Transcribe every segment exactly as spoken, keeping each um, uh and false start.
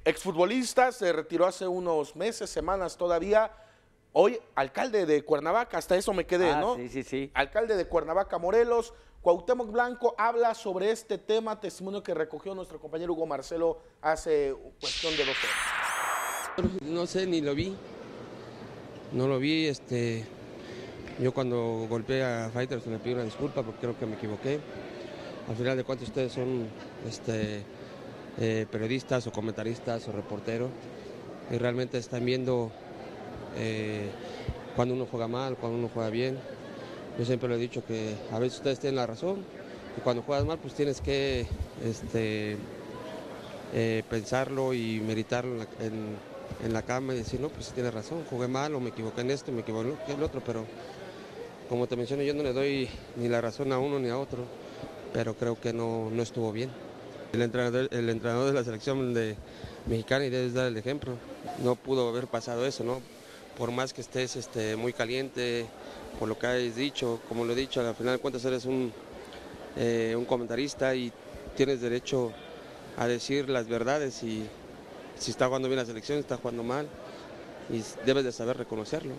Exfutbolista, se retiró hace unos meses, semanas todavía. Hoy, alcalde de Cuernavaca, hasta eso me quedé, ah, ¿no? Sí, sí, sí. Alcalde de Cuernavaca, Morelos. Cuauhtémoc Blanco habla sobre este tema, testimonio que recogió nuestro compañero Hugo Marcelo hace cuestión de dos horas. No sé, ni lo vi. No lo vi, este... Yo cuando golpeé a Fighters me pido una disculpa porque creo que me equivoqué. Al final de cuentas ustedes son este, eh, periodistas o comentaristas o reporteros y realmente están viendo eh, cuando uno juega mal, cuando uno juega bien. Yo siempre le he dicho que a veces ustedes tienen la razón y cuando juegas mal pues tienes que este, eh, pensarlo y meditarlo en la, en, en la cama y decir, no, pues sí tienes razón, jugué mal o me equivoqué en esto, me equivoqué en el otro, pero como te menciono, yo no le doy ni la razón a uno ni a otro, pero creo que no, no estuvo bien. El entrenador, el entrenador de la selección de mexicana y debes dar el ejemplo. No pudo haber pasado eso, ¿no? Por más que estés este, muy caliente, por lo que hayas dicho, como lo he dicho, al final de cuentas eres un, eh, un comentarista y tienes derecho a decir las verdades y si está jugando bien la selección, está jugando mal y debes de saber reconocerlo.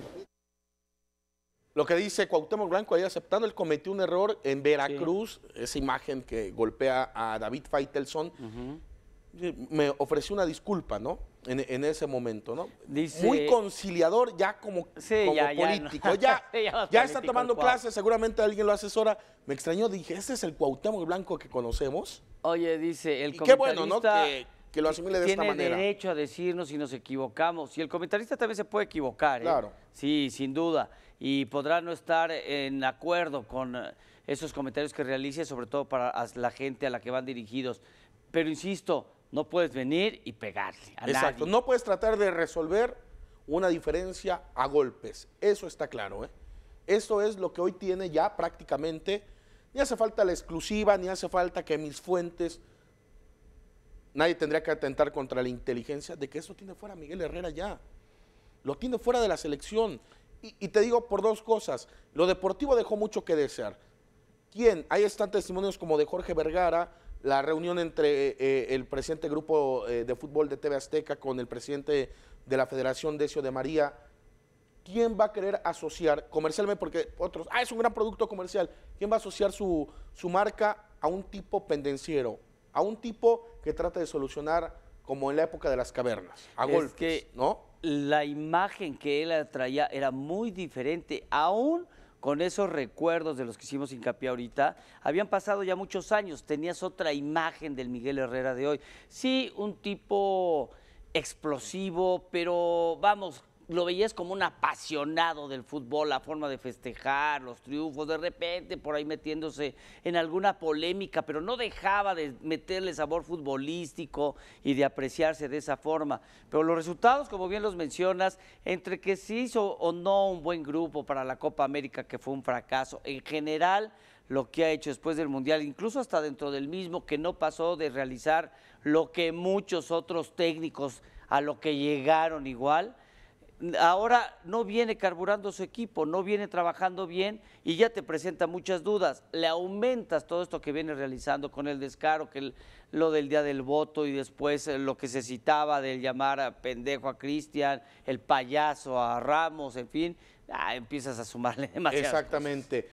Lo que dice Cuauhtémoc Blanco ahí aceptando, él cometió un error en Veracruz, sí. Esa imagen que golpea a David Faitelson, uh-huh. Me ofreció una disculpa, ¿no? En, en ese momento, ¿no? Dice, muy conciliador ya como, sí, como ya, político, ya, no. ya, ya, ya político, está tomando clases, seguramente alguien lo asesora. Me extrañó, dije, ¿ese es el Cuauhtémoc Blanco que conocemos? Oye, dice, el y comentarista... qué bueno, ¿no? Que, que lo asimile de esta manera. Tiene derecho a decirnos si nos equivocamos. Y el comentarista también se puede equivocar, ¿eh? Claro. Sí, sin duda. Y podrá no estar en acuerdo con esos comentarios que realice, sobre todo para la gente a la que van dirigidos. Pero insisto, no puedes venir y pegarle a Exacto, nadie. No puedes tratar de resolver una diferencia a golpes. Eso está claro, ¿eh? Eso es lo que hoy tiene ya prácticamente. Ni hace falta la exclusiva, ni hace falta que mis fuentes... Nadie tendría que atentar contra la inteligencia de que eso tiene fuera Miguel Herrera ya. Lo tiene fuera de la selección. Y, y te digo por dos cosas. Lo deportivo dejó mucho que desear. ¿Quién? Ahí están testimonios como de Jorge Vergara, la reunión entre eh, el presidente del grupo eh, de fútbol de T V Azteca con el presidente de la Federación, Decio de María. ¿Quién va a querer asociar comercialmente? Porque otros, ah, es un gran producto comercial. ¿Quién va a asociar su, su marca a un tipo pendenciero? A un tipo que trata de solucionar como en la época de las cavernas, a es golpes, que ¿no? La imagen que él traía era muy diferente, aún con esos recuerdos de los que hicimos hincapié ahorita. Habían pasado ya muchos años, tenías otra imagen del Miguel Herrera de hoy. Sí, un tipo explosivo, pero vamos, lo veías como un apasionado del fútbol, la forma de festejar, los triunfos, de repente por ahí metiéndose en alguna polémica, pero no dejaba de meterle sabor futbolístico y de apreciarse de esa forma. Pero los resultados, como bien los mencionas, entre que se hizo o no un buen grupo para la Copa América, que fue un fracaso, en general lo que ha hecho después del Mundial, incluso hasta dentro del mismo, que no pasó de realizar lo que muchos otros técnicos a lo que llegaron igual. Ahora no viene carburando su equipo, no viene trabajando bien y ya te presenta muchas dudas. Le aumentas todo esto que viene realizando con el descaro, que el, lo del día del voto y después lo que se citaba del llamar a pendejo a Cristian, el payaso a Ramos, en fin, ah, empiezas a sumarle demasiadas Exactamente.